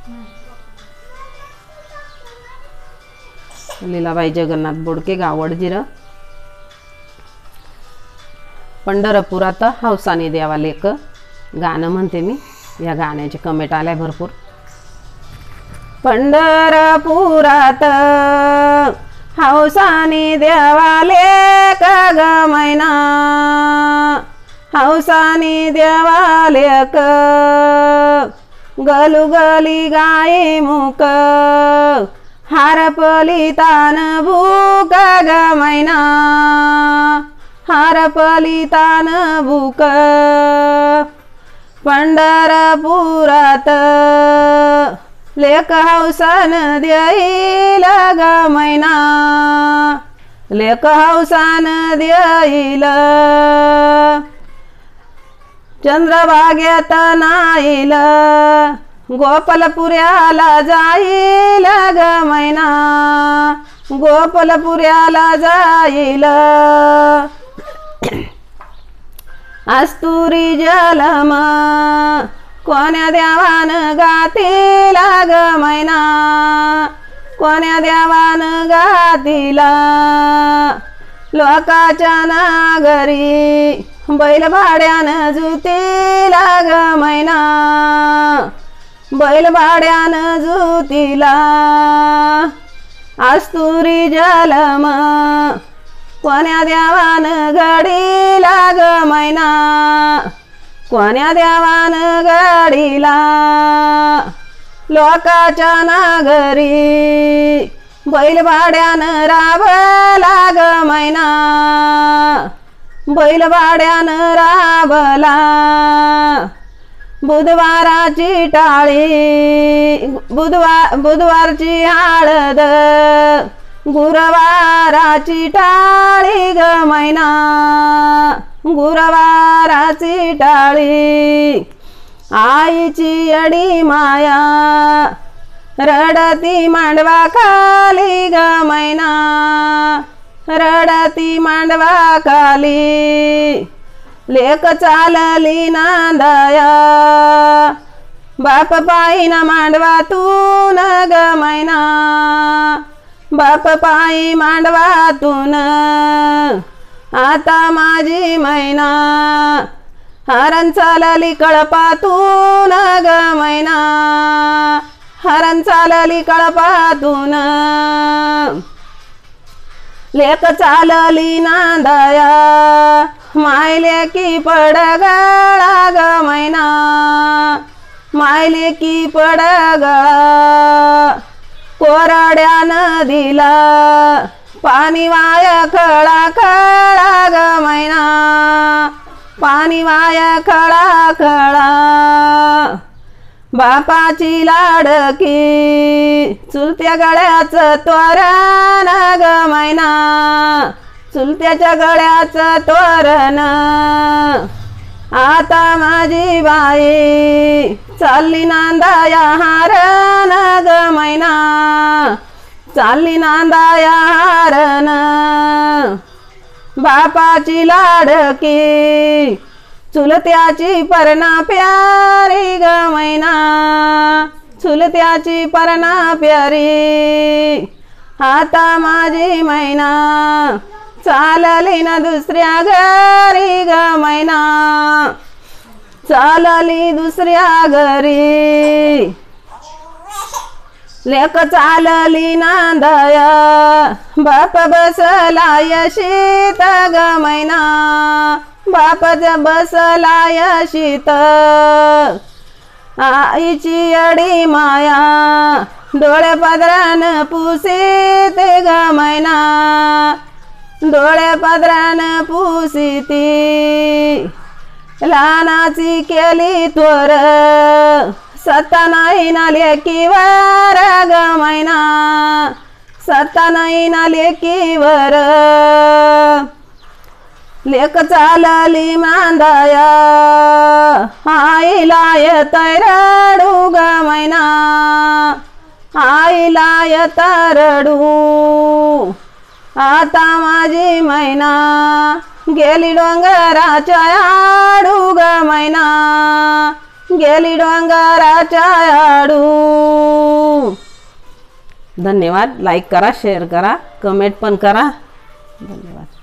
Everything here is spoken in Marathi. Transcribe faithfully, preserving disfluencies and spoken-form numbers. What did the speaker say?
लीलाबाई जगन्नाथ बोडके, गाव वडजिर. पंढरपुरात हौसाने द्यावा लेक गाणं म्हणते मी. या गाण्याचे कमेंट आल्या भरपूर. पंढरपुरात हौसाने द्यावा लेक ग मैना, हौसाने द्यावा लेक, गलुगली गाई मुक, हारपली तान भूक ग मैना, हारपली तान भूक. पंढरपुरात लेक हौसान देईल ग मैना, लेक हौसान देईल, चंद्रभागेत नाईल, गोपालपुऱ्याला जाईल ग मैना, गोपालपुऱ्याला जाईल. आस्तुरी जलम कोण्या देवान गातीला ग मैना, कोण्या देवान गातीला. लोकाच्या नागरी बैल भाड्यान जुतीला ग मैना, बैल भाड्यान जुतीला. आस्तुरी जलम कोण्या देवान गडीला ग मैना, कोण्या देवान गडीला. लोकाच्या नागरी बैल भाड्यान राबला ग मैना, बैल भाड्यान राबला. बुधवाराची टाळी बुधवार बुधवारची हळद, गुरुवाराची टाळी ग मैना, गुरुवाराची टाळी. आईची अडी माया रडती मांडवा खाली ग मैना, रडती मांडवा खाली. लेक चालली नांदाया बाप पायीना मांडवातून ग मैना, बाप पायी मांडवातून. आता माझी मैना हरण चालली कळपातून ग मैना, हरण चालली कळपातून. लेक चालली नांदाया मायले की पडगळा ग मैना, मायले की पडगळा. कोरड्या नदीला पाणी वाया खळा खळा ग मैना, पाणी वाया खळा खळा. बापाची लाडकी चुलत्या गळ्याचं तोरण ग मैना, चुलत्याच्या गळ्याचं तोरण. आता माझी बाई चालली नांदाया हारण ग मैना, चालली नांदाया हारण. बापाची लाडकी चुलत्याची परणा प्यारी ग मैना, चुलत्याची परणा प्यारी. आता माझी मैना चालली ना दुसऱ्या घरी ग मैना, चालली दुसऱ्या घरी. लेक चालली नांदया बाप बसला यशीत ग मैना, बाप बसला यशीत. आईची अडी माया डोळे पदरान पुसीत ग मैना, डोळे पदरान पुसीती. लहानाची केली त्वर सत्ता नाही ना लेकीवर ग मैना, सत्ता नाही ना लेकीवर. लेक चालली मांदाया आईला येतय रडू ग मैना, आईला येतय रडू. आता माझी मैना गेली डोंगराच्या आडू ग मैना, गेली डोंगराच्या आडू. धन्यवाद. लाईक करा, शेअर करा, कमेंट पण करा. धन्यवाद.